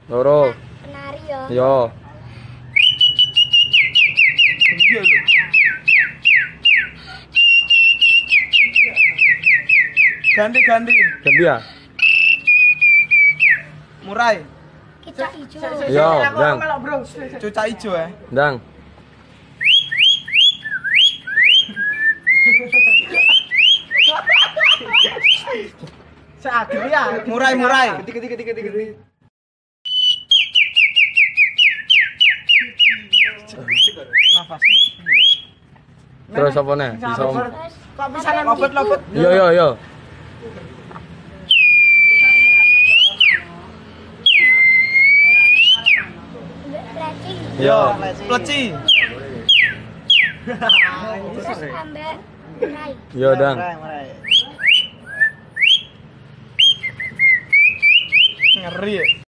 loro, Penari yo. yo, Iya lho. Ganti. ganti ya, Murai. Kicak ijo. yo, dang, Cucak ijo ya. dang, Murai. Nafasnya. terus apa nih, bisa om, Terus Kok bisa lobet. yo, pleci. yo, Pleci. Terus ambek rai. yo, dang, Ngeri ya.